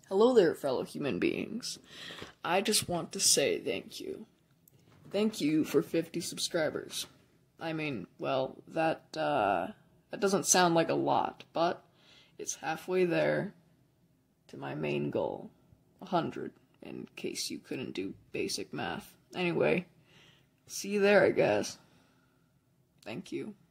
Hello there, fellow human beings. I just want to say thank you. Thank you for 50 subscribers. I mean, well, that doesn't sound like a lot, but it's halfway there to my main goal, 100, in case you couldn't do basic math. Anyway, see you there, I guess. Thank you.